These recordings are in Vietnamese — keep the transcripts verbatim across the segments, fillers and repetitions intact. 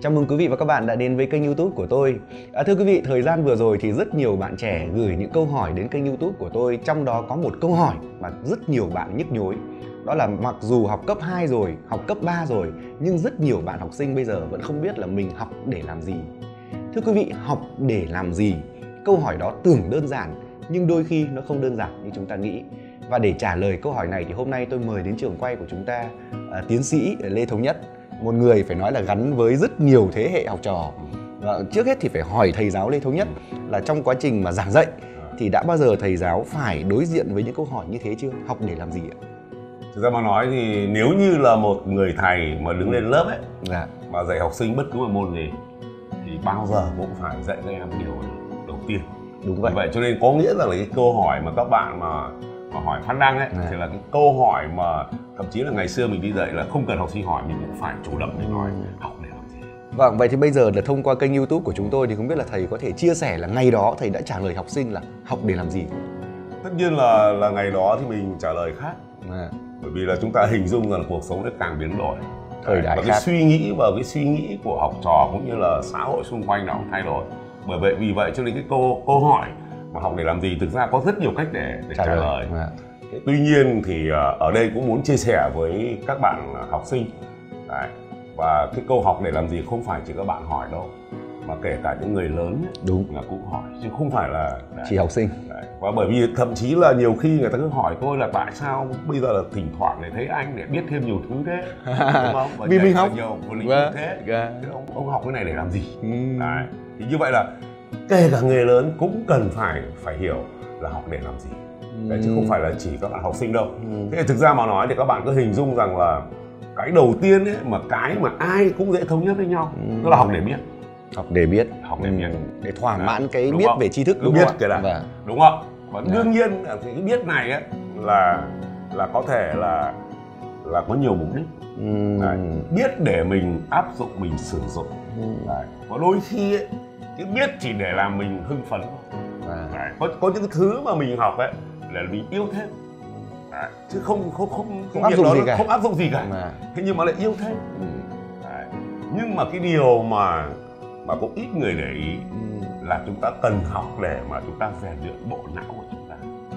Chào mừng quý vị và các bạn đã đến với kênh YouTube của tôi. À, thưa quý vị, thời gian vừa rồi thì rất nhiều bạn trẻ gửi những câu hỏi đến kênh YouTube của tôi. Trong đó có một câu hỏi mà rất nhiều bạn nhức nhối. Đó là mặc dù học cấp hai rồi, học cấp ba rồi, nhưng rất nhiều bạn học sinh bây giờ vẫn không biết là mình học để làm gì. Thưa quý vị, học để làm gì? Câu hỏi đó tưởng đơn giản, nhưng đôi khi nó không đơn giản như chúng ta nghĩ. Và để trả lời câu hỏi này thì hôm nay tôi mời đến trường quay của chúng ta à, tiến sĩ Lê Thống Nhất. Một người phải nói là gắn với rất nhiều thế hệ học trò. Và trước hết thì phải hỏi thầy giáo Lê Thống Nhất là trong quá trình mà giảng dạy thì đã bao giờ thầy giáo phải đối diện với những câu hỏi như thế chưa? Học để làm gì ạ? Thực ra mà nói thì nếu như là một người thầy mà đứng lên lớp ấy, Dạ. mà dạy học sinh bất cứ một môn gì thì bao giờ cũng phải dạy các em điều đầu tiên. Đúng vậy. Vậy cho nên có nghĩa là cái câu hỏi mà các bạn mà mà hỏi phát đăng ấy, À. thì là cái câu hỏi mà thậm chí là ngày xưa mình đi dạy là không cần học sinh hỏi, mình cũng phải chủ động để nói học để làm gì. Vâng, vậy thì bây giờ là thông qua kênh YouTube của chúng tôi thì không biết là thầy có thể chia sẻ là ngày đó thầy đã trả lời học sinh là học để làm gì? Tất nhiên là là ngày đó thì mình trả lời khác, À. bởi vì là chúng ta hình dung rằng cuộc sống nó càng biến đổi, Thời đại và khác. cái suy nghĩ và cái suy nghĩ của học trò cũng như là xã hội xung quanh nó cũng thay đổi. Bởi vậy vì vậy cho nên cái câu câu hỏi mà học để làm gì thực ra có rất nhiều cách để, để trả, trả lời. À. Tuy nhiên thì ở đây cũng muốn chia sẻ với các bạn học sinh. Đấy. Và cái câu học để làm gì không phải chỉ các bạn hỏi đâu, mà kể cả những người lớn ấy, Đúng. là cũng hỏi chứ không phải là đấy. Chỉ học sinh. Đấy. Và bởi vì thậm chí là nhiều khi người ta cứ hỏi tôi là tại sao bây giờ là thỉnh thoảng để thấy anh để biết thêm nhiều thứ thế, đúng không? Và vì mình học nhiều một lĩnh Vâng. vực thế. Vâng. Thế ông, ông học cái này để làm gì? Ừ. Đấy. Thì như vậy là kể cả người lớn cũng cần phải phải hiểu là học để làm gì. Đấy, chứ không phải là chỉ các bạn học sinh đâu. Ừ. Thế thực ra mà nói thì các bạn cứ hình dung rằng là cái đầu tiên ấy, mà cái mà ai cũng dễ thống nhất với nhau, Ừ. đó là học để biết. Học để biết. Học để biết. Để thỏa mãn Đấy. cái Đúng biết không? về tri thức, Cứ đúng biết không ạ? cái đã. Vâng. Đúng không? Và Dạ. đương nhiên là cái biết này ấy, là là có thể là là có nhiều mục đích. Ừ. Đấy. Biết để mình áp dụng, mình sử dụng. Ừ. Đấy. Và đôi khi ấy, cái biết chỉ để làm mình hưng phấn thôi. Vâng. Đấy. Có, có những cái thứ mà mình học ấy là mình yêu thêm. Đấy. Chứ không không không Không áp dụng đó gì nó cả. không áp dụng gì cả. Mà. Thế nhưng mà lại yêu thêm. Ừ. Đấy. Nhưng mà cái điều mà mà cũng ít người để ý Ừ. là chúng ta cần học để mà chúng ta rèn luyện bộ não của chúng ta.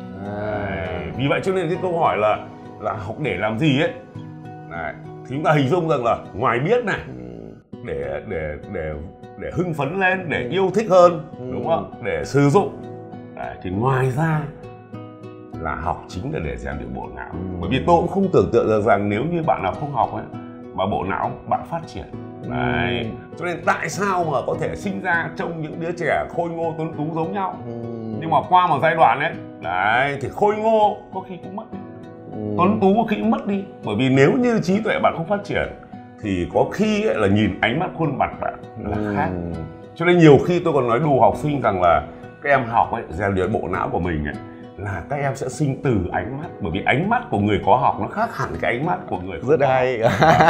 À. Đấy. Vì vậy cho nên cái câu hỏi là là học để làm gì ấy. Đấy. Thì chúng ta hình dung rằng là ngoài biết này để để để để hưng phấn lên, để yêu thích hơn, Ừ. đúng không? Để sử dụng. Đấy. Thì ngoài ra là học chính là để rèn luyện bộ não. Ừ. Bởi vì tôi cũng không tưởng tượng được rằng nếu như bạn nào không học ấy mà bộ não bạn phát triển. Đấy. Cho nên tại sao mà có thể sinh ra trông những đứa trẻ khôi ngô tuấn tú giống nhau, Ừ. nhưng mà qua một giai đoạn ấy, đấy thì khôi ngô có khi cũng mất đi, Ừ. tuấn tú có khi cũng mất đi. Bởi vì nếu như trí tuệ bạn không phát triển thì có khi ấy là nhìn ánh mắt khuôn mặt bạn là Ừ. khác. Cho nên nhiều khi tôi còn nói đùa học sinh rằng là các em học ấy, rèn luyện bộ não của mình ấy, là các em sẽ sinh từ ánh mắt. Bởi vì ánh mắt của người có học nó khác hẳn cái ánh mắt của người không Rất có hay.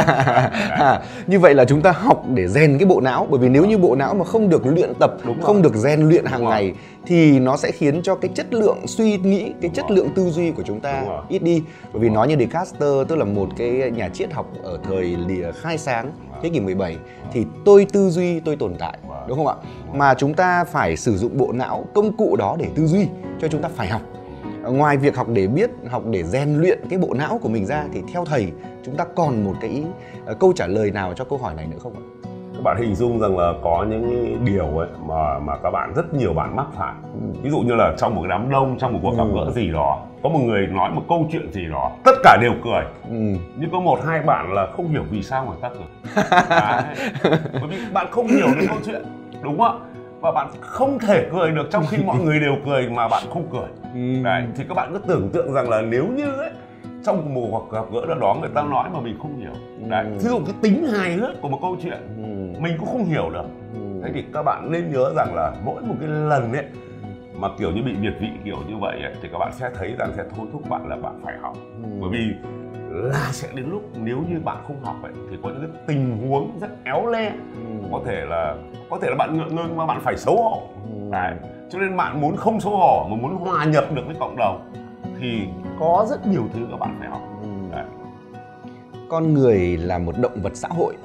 học. Như vậy là chúng ta học để rèn cái bộ não. Bởi vì nếu như bộ não mà không được luyện tập, Đúng không rồi. được rèn luyện hàng Đúng rồi. ngày thì nó sẽ khiến cho cái chất lượng suy nghĩ, cái Đúng chất rồi. lượng tư duy của chúng ta Đúng rồi. ít đi. Bởi vì nói như Descartes, tức là một cái nhà triết học ở thời lìa khai sáng thế kỷ mười bảy, thì tôi tư duy tôi tồn tại, Vâng. đúng không ạ? Mà chúng ta phải sử dụng bộ não, công cụ đó để tư duy, cho chúng ta phải học. Ngoài việc học để biết, học để rèn luyện cái bộ não của mình ra thì theo thầy chúng ta còn một cái uh, câu trả lời nào cho câu hỏi này nữa không ạ? Các bạn hình dung rằng là có những điều ấy mà mà các bạn rất nhiều bạn mắc phải. Ừ. Ví dụ như là trong một cái đám đông, trong một cuộc gặp Ừ. gỡ gì đó, có một người nói một câu chuyện gì đó, tất cả đều cười. Ừ. Nhưng có một hai bạn là không hiểu vì sao người ta cười. Đấy. Bởi vì bạn không hiểu được câu chuyện, đúng không ạ? Và bạn không thể cười được trong khi mọi người đều cười mà bạn không cười. Ừ. Đấy. Thì các bạn cứ tưởng tượng rằng là nếu như ấy, trong một cuộc gặp gỡ nào đó người ta nói mà mình không hiểu. Đấy. Ví dụ cái tính hài hước của một câu chuyện Ừ. mình cũng không hiểu được. Ừ. Thế thì các bạn nên nhớ rằng là mỗi một cái lần ấy mà kiểu như bị biệt vị kiểu như vậy ấy, thì các bạn sẽ thấy rằng sẽ thôi thúc bạn là bạn phải học. Ừ. Bởi vì là sẽ đến lúc nếu như bạn không học ấy, thì có những cái tình huống rất éo le, Ừ. có thể là có thể là bạn ngượng ngưng mà bạn phải xấu hổ. Ừ. Đấy. Cho nên bạn muốn không xấu hổ mà muốn hòa nhập được với cộng đồng thì có rất nhiều thứ các bạn phải học. Ừ. Đấy. Con người là một động vật xã hội.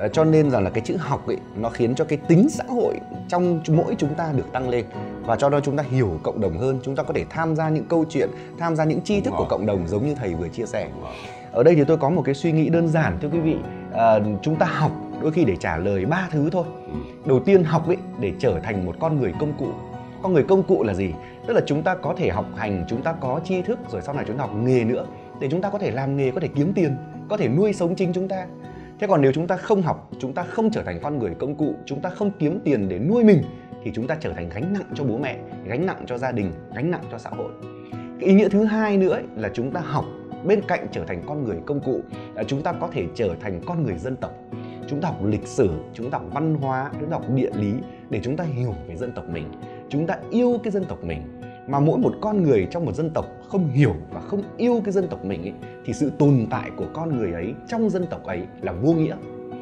À, cho nên rằng là cái chữ học ấy nó khiến cho cái tính xã hội trong mỗi chúng ta được tăng lên, và cho đó chúng ta hiểu cộng đồng hơn, chúng ta có thể tham gia những câu chuyện, tham gia những tri thức của cộng đồng giống như thầy vừa chia sẻ. Ở đây thì tôi có một cái suy nghĩ đơn giản thưa quý vị, à, chúng ta học đôi khi để trả lời ba thứ thôi. Đầu tiên, học ấy để trở thành một con người công cụ. Con người công cụ là gì? Tức là chúng ta có thể học hành, chúng ta có tri thức, rồi sau này chúng ta học nghề nữa để chúng ta có thể làm nghề, có thể kiếm tiền, có thể nuôi sống chính chúng ta. Thế còn nếu chúng ta không học, chúng ta không trở thành con người công cụ, chúng ta không kiếm tiền để nuôi mình, thì chúng ta trở thành gánh nặng cho bố mẹ, gánh nặng cho gia đình, gánh nặng cho xã hội. Cái ý nghĩa thứ hai nữa ấy, là chúng ta học bên cạnh trở thành con người công cụ, là chúng ta có thể trở thành con người dân tộc. Chúng ta học lịch sử, chúng ta học văn hóa, chúng ta học địa lý để chúng ta hiểu về dân tộc mình, chúng ta yêu cái dân tộc mình. Mà mỗi một con người trong một dân tộc không hiểu và không yêu cái dân tộc mình ấy, thì sự tồn tại của con người ấy trong dân tộc ấy là vô nghĩa.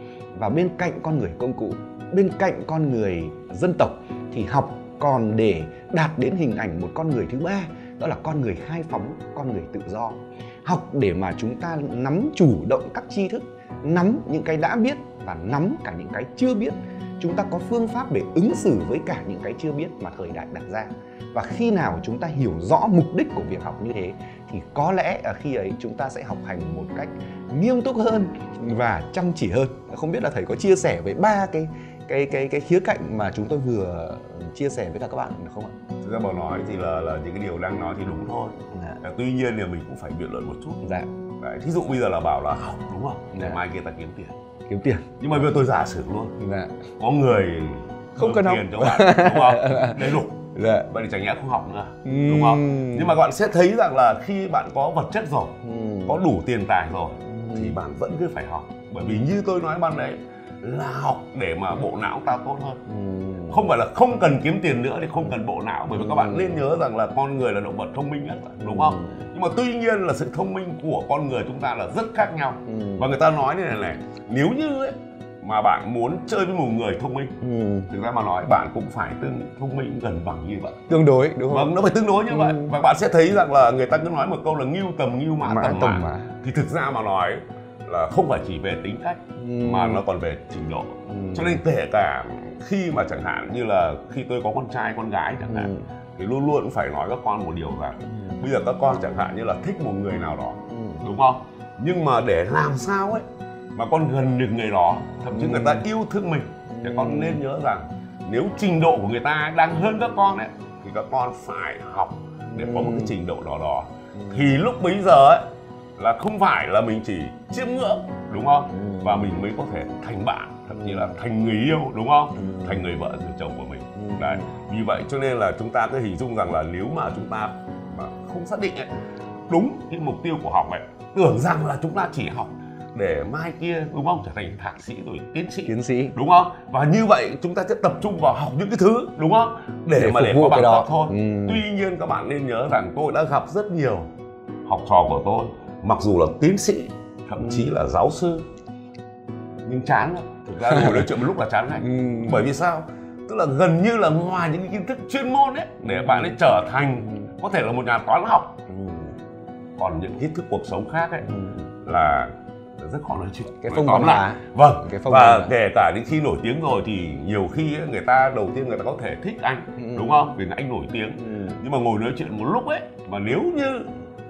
Và bên cạnh con người công cụ, bên cạnh con người dân tộc, thì học còn để đạt đến hình ảnh một con người thứ ba, đó là con người khai phóng, con người tự do. Học để mà chúng ta nắm chủ động các tri thức, nắm những cái đã biết và nắm cả những cái chưa biết. Chúng ta có phương pháp để ứng xử với cả những cái chưa biết mà thời đại đặt ra. Và khi nào chúng ta hiểu rõ mục đích của việc học như thế, thì có lẽ ở khi ấy chúng ta sẽ học hành một cách nghiêm túc hơn và chăm chỉ hơn. Không biết là thầy có chia sẻ với ba cái cái cái cái khía cạnh mà chúng tôi vừa chia sẻ với cả các bạn được không ạ? Thực ra Bảo nói thì là là những cái điều đang nói thì đúng thôi. Dạ. Tuy nhiên thì mình cũng phải biện luận một chút. Dạ. Đấy, thí dụ bây giờ là bảo là học đúng không? Để Dạ. mai kia ta kiếm tiền. Kiếm tiền. Nhưng mà bây giờ tôi giả sử luôn. Dạ. Có người không cần học tiền cho bạn đúng không? Đầy đủ. Dạ. Vậy thì chẳng nhẽ không học nữa, uhm. đúng không? Nhưng mà các bạn sẽ thấy rằng là khi bạn có vật chất rồi, uhm. có đủ tiền tài rồi, uhm. thì bạn vẫn cứ phải học. Bởi vì như tôi nói ban nãy là học để mà bộ não ta tốt hơn. uhm. Không phải là không cần kiếm tiền nữa thì không cần bộ não. Bởi vì các bạn nên nhớ rằng là con người là động vật thông minh nhất, đúng không? uhm. Nhưng mà tuy nhiên là sự thông minh của con người chúng ta là rất khác nhau. uhm. Và người ta nói như này này, nếu như ấy, mà bạn muốn chơi với một người thông minh, ừ. thực ra mà nói bạn cũng phải tương thông minh gần bằng như vậy, tương đối đúng không? Vâng, nó phải tương đối như ừ. vậy. Và bạn sẽ thấy rằng là người ta cứ nói một câu là ngưu tầm ngưu mã, mã tầm mã, mã thì thực ra mà nói là không phải chỉ về tính cách ừ. mà nó còn về trình độ. ừ. Cho nên kể cả khi mà chẳng hạn như là khi tôi có con trai con gái chẳng hạn, ừ. thì luôn luôn cũng phải nói các con một điều rằng ừ. bây giờ các con chẳng hạn như là thích một người nào đó, ừ. đúng không? Nhưng mà để làm sao ấy mà con gần được người đó, thậm chí ừ. người ta yêu thương mình, thì con nên nhớ rằng nếu trình độ của người ta đang hơn các con ấy, thì các con phải học để có một cái trình độ đó đó. ừ. Thì lúc bấy giờ ấy là không phải là mình chỉ chiêm ngưỡng, đúng không? ừ. Và mình mới có thể thành bạn, thậm chí là thành người yêu, đúng không? ừ. Thành người vợ, người chồng của mình. ừ. Đấy, vì vậy cho nên là chúng ta cứ hình dung rằng là nếu mà chúng ta mà không xác định ấy, đúng cái mục tiêu của học ấy, tưởng rằng là chúng ta chỉ học để mai kia, đúng không, trở thành thạc sĩ rồi tiến sĩ, tiến sĩ, đúng không? Và như vậy chúng ta sẽ tập trung vào học những cái thứ, đúng không? Để, để mà để có bằng cấp thôi. ừ. Tuy nhiên các bạn nên nhớ rằng tôi đã gặp rất nhiều học trò của tôi, mặc dù là tiến sĩ, thậm chí là giáo sư, nhưng chán lắm. Thực ra ngồi nói chuyện một lúc là chán ngay. ừ. Bởi vì sao? Tức là gần như là ngoài những kiến thức chuyên môn ấy, để bạn ấy trở thành có thể là một nhà toán học, ừ. còn những kiến thức cuộc sống khác ấy, ừ. là rất khó nói chuyện. Cái phong văn hóa. Vâng. Cái phong và kể cả đến khi nổi tiếng rồi thì nhiều khi ấy, người ta đầu tiên người ta có thể thích anh, ừ. đúng không? Vì anh nổi tiếng. ừ. Nhưng mà ngồi nói chuyện một lúc ấy, mà nếu như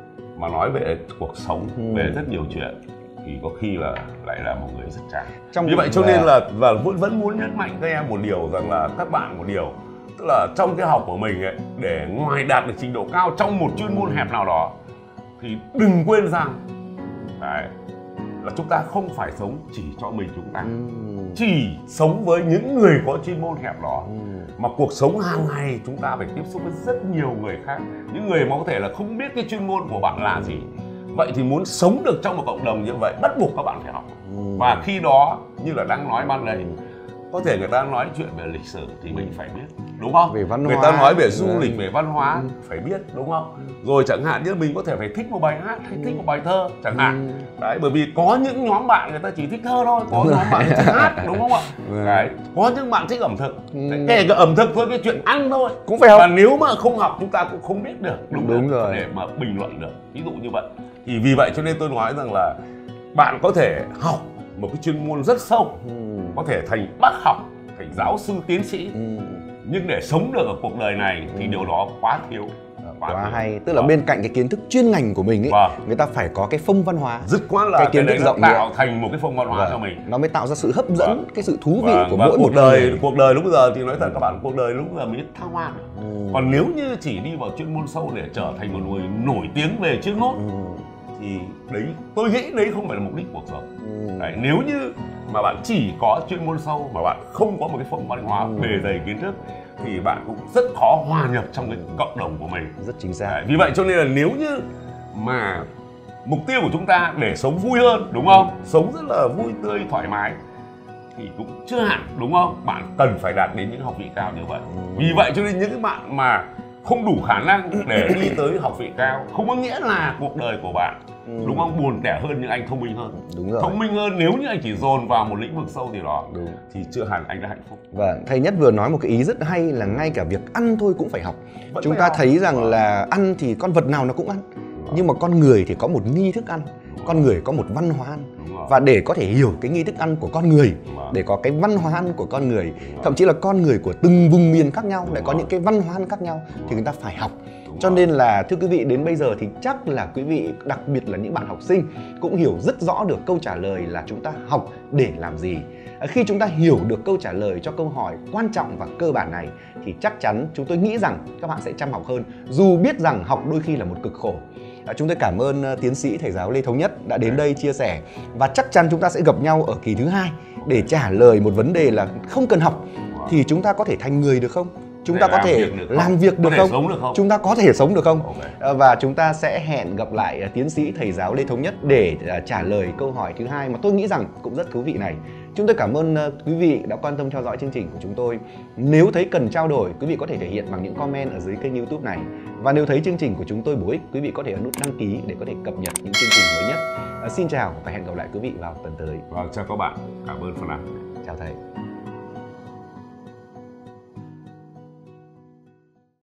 mà nói về cuộc sống, ừ. về rất nhiều chuyện, thì có khi là lại là một người rất chán. Trong như vậy cho nên là và vẫn vẫn muốn nhấn mạnh các em một điều rằng là các bạn một điều, tức là trong cái học của mình ấy, để ngoài đạt được trình độ cao trong một chuyên môn hẹp nào đó, thì đừng quên rằng đấy, là chúng ta không phải sống chỉ cho mình chúng ta, ừ. chỉ sống với những người có chuyên môn hẹp đó, ừ. mà cuộc sống hàng ngày chúng ta phải tiếp xúc với rất nhiều người khác, những người mà có thể là không biết cái chuyên môn của bạn là gì. Vậy thì muốn sống được trong một cộng đồng như vậy, bắt buộc các bạn phải học. ừ. Và khi đó, như là đang nói ban nãy, có thể người ta nói chuyện về lịch sử thì mình phải biết, đúng không? Về văn người hóa, ta nói về du lịch, về văn hóa, ừ. phải biết, đúng không? Rồi chẳng hạn như mình có thể phải thích một bài hát hay thích một bài thơ chẳng hạn. ừ. Đấy, bởi vì có những nhóm bạn người ta chỉ thích thơ thôi, có nhóm bạn thích hát, đúng không ạ? Đấy, có những bạn thích ẩm thực, ừ. Đấy, kể cả ẩm thực thôi, cái chuyện ăn thôi cũng phải học. Và nếu mà không học chúng ta cũng không biết được, đúng, đúng rồi, để mà bình luận được, ví dụ như vậy. Thì vì vậy cho nên tôi nói rằng là bạn có thể học một cái chuyên môn rất sâu, ừ. có thể thành bác học, thành giáo sư tiến sĩ, ừ. nhưng để sống được ở cuộc đời này thì ừ. điều đó quá thiếu. Quá, quá hay, tức là vâng. bên cạnh cái kiến thức chuyên ngành của mình ấy, vâng. người ta phải có cái phong văn hóa, dứt khoát là cái kiến cái thức rộng tạo nữa. Thành một cái phong văn hóa vâng. cho mình, nó mới tạo ra sự hấp dẫn, vâng. cái sự thú vị vâng. của và mỗi cuộc một đời. người. Cuộc đời lúc giờ thì nói thật các bạn, cuộc đời lúc giờ mới thăng hoa. ừ. Còn nếu như chỉ đi vào chuyên môn sâu để trở thành một người nổi tiếng về chuyên môn ừ. thì đấy, tôi nghĩ đấy không phải là mục đích cuộc sống. ừ. Đấy, nếu như mà bạn chỉ có chuyên môn sâu mà bạn không có một cái phong văn hóa ừ. bề dày kiến thức thì bạn cũng rất khó hòa nhập trong cái cộng đồng của mình. Rất chính xác. Đấy, vì vậy cho nên là nếu như mà mục tiêu của chúng ta để sống vui hơn, đúng không? Ừ. Sống rất là vui tươi, thoải mái thì cũng chưa hẳn, đúng không? Bạn cần phải đạt đến những học vị cao như vậy. Ừ. Vì vậy cho nên những cái bạn mà không đủ khả năng để đi tới học vị cao không có nghĩa là cuộc đời của bạn ừ. đúng không, buồn tẻ hơn nhưng anh thông minh hơn. Đúng rồi. Thông minh hơn nếu như anh chỉ dồn vào một lĩnh vực sâu gì đó đúng. thì chưa hẳn anh đã hạnh phúc. Vâng, thầy Nhất vừa nói một cái ý rất hay là ngay cả việc ăn thôi cũng phải học. Vẫn Chúng ta học. thấy rằng vâng. là ăn thì con vật nào nó cũng ăn, vâng. nhưng mà con người thì có một nghi thức ăn, đúng con người có một văn hóa ăn. Và để có thể hiểu cái nghi thức ăn của con người, vâng. để có cái văn hóa ăn của con người, vâng. thậm chí là con người của từng vùng miền khác nhau lại có những cái văn hóa ăn khác nhau thì người ta phải học. Cho nên là thưa quý vị, đến bây giờ thì chắc là quý vị, đặc biệt là những bạn học sinh, cũng hiểu rất rõ được câu trả lời là chúng ta học để làm gì. Khi chúng ta hiểu được câu trả lời cho câu hỏi quan trọng và cơ bản này thì chắc chắn chúng tôi nghĩ rằng các bạn sẽ chăm học hơn, dù biết rằng học đôi khi là một cực khổ. Chúng tôi cảm ơn tiến sĩ thầy giáo Lê Thống Nhất đã đến đây chia sẻ, và chắc chắn chúng ta sẽ gặp nhau ở kỳ thứ hai để trả lời một vấn đề là không cần học thì chúng ta có thể thành người được không? Chúng ta có thể làm việc được không? Chúng ta có thể sống được không? Okay. Và chúng ta sẽ hẹn gặp lại tiến sĩ thầy giáo Lê Thống Nhất để trả lời câu hỏi thứ hai mà tôi nghĩ rằng cũng rất thú vị này. Chúng tôi cảm ơn quý vị đã quan tâm theo dõi chương trình của chúng tôi. Nếu thấy cần trao đổi, quý vị có thể thể hiện bằng những comment ở dưới kênh YouTube này. Và nếu thấy chương trình của chúng tôi bổ ích, quý vị có thể ấn nút đăng ký để có thể cập nhật những chương trình mới nhất. À, xin chào và hẹn gặp lại quý vị vào tuần tới. Vâng, chào các bạn. Cảm ơn Phan Anh. Chào thầy.